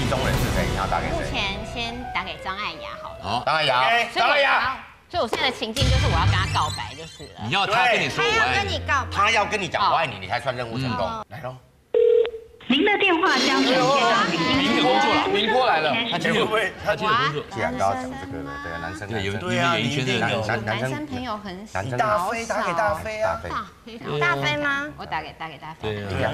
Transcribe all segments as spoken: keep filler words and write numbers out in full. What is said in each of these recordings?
意中人是谁？你要打给谁？ 目前先打给张艾雅好了。 好，张艾雅，张艾雅。 所以我现在的情境就是我要跟他告白就是了。 你要他跟你说我爱你， 他要跟你讲我爱你，你才算任务成功。来喽。 您的电话将呈现到语音您有工作了，您过来了，他今天有他今天有工作。 既然都要讲这个了，对啊，男生对，有对啊，演艺圈的男男生朋友很少。 大飞打给大飞啊， 大飞， 大飞吗？ 我打给打给大飞。 对啊。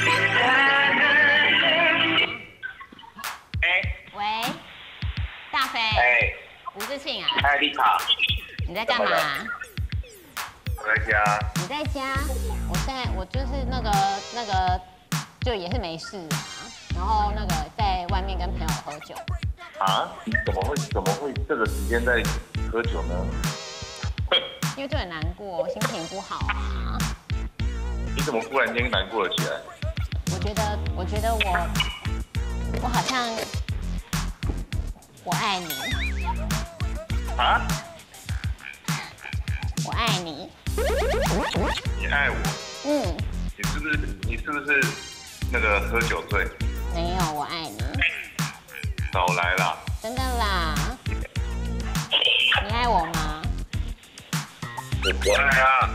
哎，喂，大飞。 哎， 吴志庆啊。 哎，丽卡。 你在干嘛？ 我在家。 你在家？我现在我就是那个那个。 就也是没事啊，然后那个在外面跟朋友喝酒。 啊？怎么会怎么会这个时间在喝酒呢？ 因为就很难过，心情不好啊。 你怎么忽然间难过了起来？ 我觉得，我觉得我，我好像我爱你。 啊？ 我爱你。 你爱我？ 嗯。 你是不是你是不是？ 那个喝酒醉， 没有，我爱你。 少来啦！ 真的啦，你爱我吗？ 我不爱啊！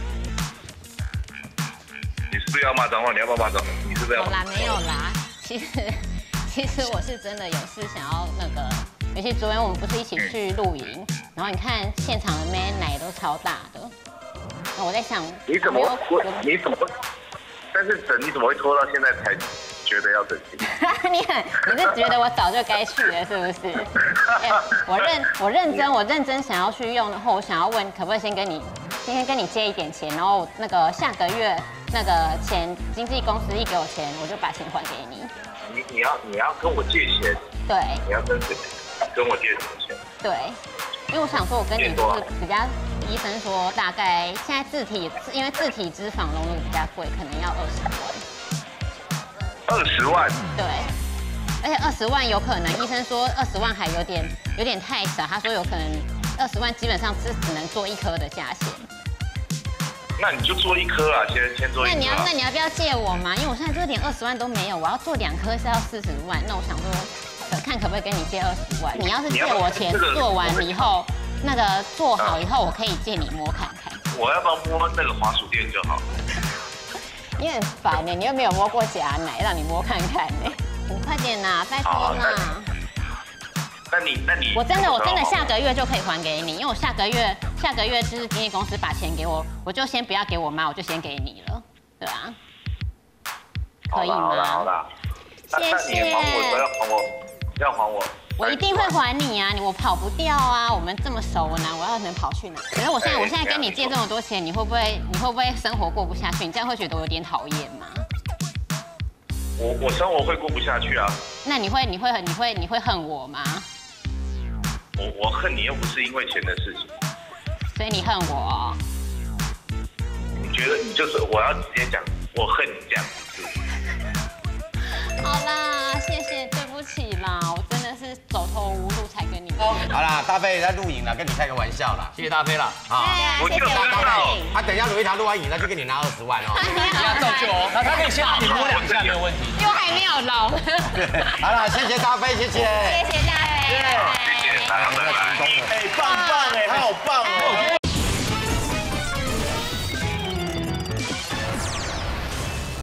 你是不是要骂脏话？你要不要骂脏话？你是不是要？ 好啦，没有啦。其实，其实我是真的有事想要那个，尤其昨天我们不是一起去露营，然后你看现场的妹奶都超大的，那我在想， 你怎么会？你怎么会？ 但是整你怎么会拖到现在才觉得要整形？ 你很，你是觉得我早就该去了，是不是？哎，我认我认真，我认真想要去用，然后我想要问，可不可以先跟你，先跟你借一点钱，然后那个下个月那个钱，经纪公司一给我钱，我就把钱还给你。 你你要你要跟我借钱？ 对。 你要跟谁？跟我借什么钱？ 对，因为我想说，我跟你就是比较。 医生说，大概现在自体，因为自体脂肪隆乳比较贵，可能要二十万。二十万？ 对，而且二十万有可能，医生说二十万还有点有点太少，他说有可能二十万基本上是只能做一颗的价钱。 那你就做一颗啊，先先做一颗。 那你要那你要不要借我嘛？因为我现在就连二十万都没有，我要做两颗是要四十万，那我想说，看可不可以跟你借二十万？你要是借我钱，做完以后。 那个做好以后，我可以借你摸看看。 我要不要摸那个滑鼠垫就好？ 你很烦呢，你又没有摸过假奶，让你摸看看呢。你快点呐，拜托嘛。 那你那你， 我真的我真的下个月就可以还给你，因为我下个月下个月就是经纪公司把钱给我，我就先不要给我妈，我就先给你了，对啊。可以吗？ 好啦好啦， 谢谢。 那你还我，要还我，要还我。 我一定会还你啊！你我跑不掉啊！我们这么熟，我哪我要能跑去哪？可是我现在我现在跟你借这么多钱，你会不会你会不会生活过不下去？你这样会觉得我有点讨厌吗？ 我我生活会过不下去啊。 那你会你会你会你会恨我吗？ 我我恨你又不是因为钱的事情， 所以你恨我哦？ 你觉得你就是我要直接讲我恨你这样子？ 好啦，谢谢，对不起啦，我真的是走投无路才跟你。 好啦，大飞在录影了，跟你开个玩笑啦， 谢谢大飞啦。 好，谢谢大飞。 他等一下鲁一塔录完影，他就给你拿二十万哦。 不要照旧哦，他他可以先让你摸两下没有问题。 因为还没有龙。 好了，谢谢大飞，谢谢。 谢谢大飞， 谢谢大家，拜拜。 哎，棒棒哎，他好棒哦。